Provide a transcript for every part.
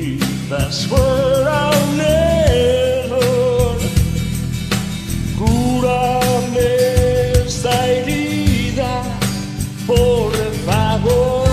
quizás fuera un error. Cúrame esta herida, por favor.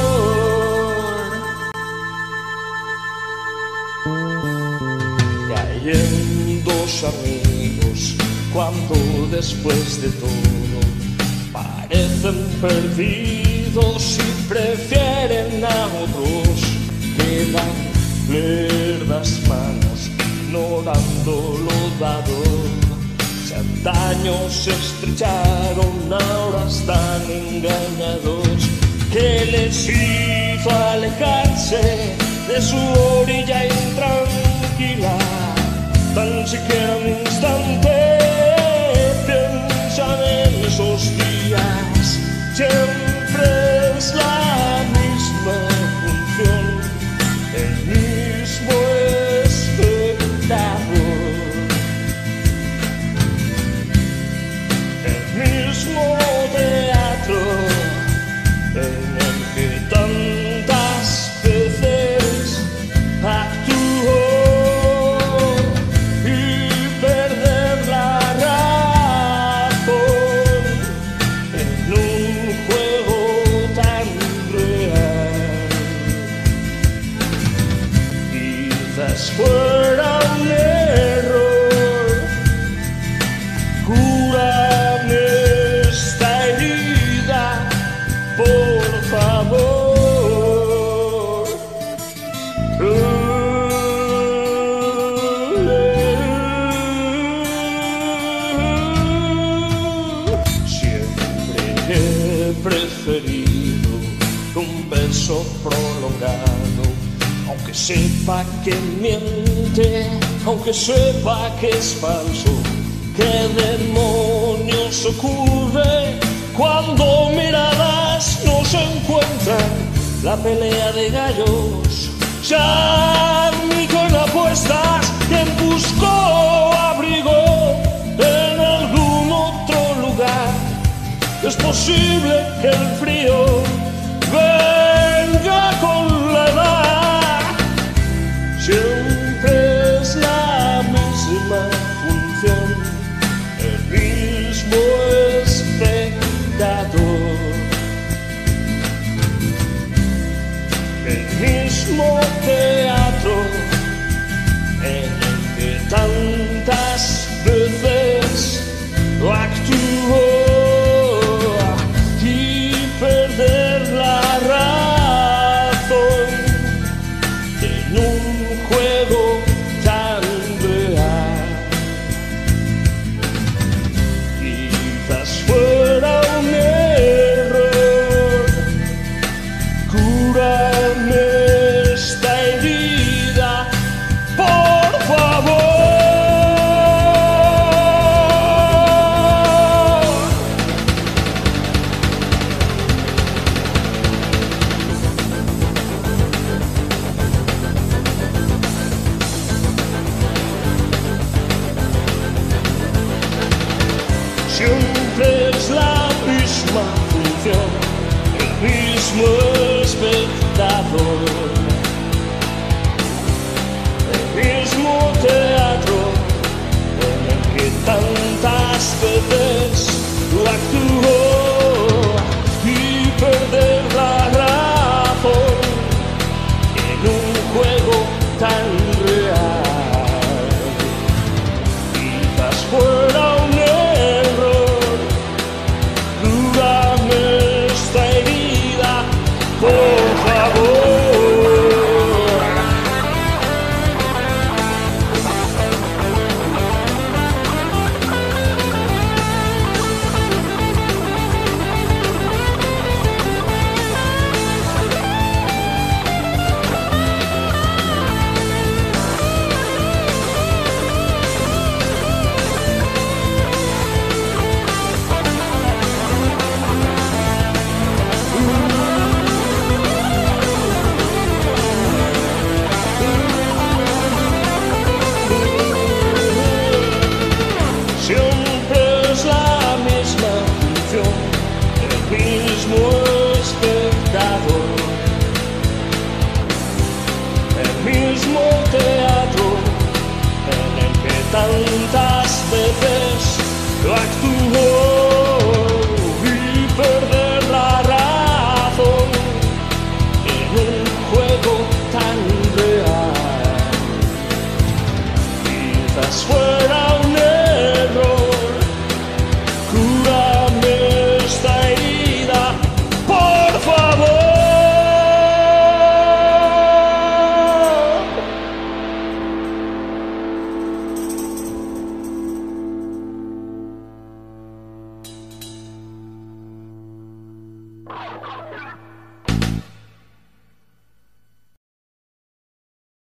Caen dos amigos cuando después de todo parecen perdidos y prefieren a otros. Quedan lerdas manos ignorando lo dado. Si antaño se estrecharon, ahora están engañados. ¿Qué les hizo alejarse de su orilla intranquila? Tan siquiera un instante piensan en esos días. Siempre es la misma función, el mismo espectador, el mismo teatro en el que tantas veces actuó. Y perder la razón en un juego tan real. Quizás fuera un error. Cúrame esta herida, por favor. Siempre he preferido un beso prolongado, aunque sepa que miente, aunque sepa que es falso. ¿Qué demonios ocurre cuando miradas no se encuentran? La pelea de gallos, Charlie con apuestas, quien buscó abrigo en algún otro lugar. Es posible que el frío venga con la edad. Siempre es la misma función, el mismo espectador, el mismo teatro en el que tantas veces actuó. Y perder la razón en un juego tan real. Quizás fuera un error. Cúrame esta herida, por favor. Siempre es la misma función, el mismo espectador, el mismo teatro en el que tantas veces tú actúas.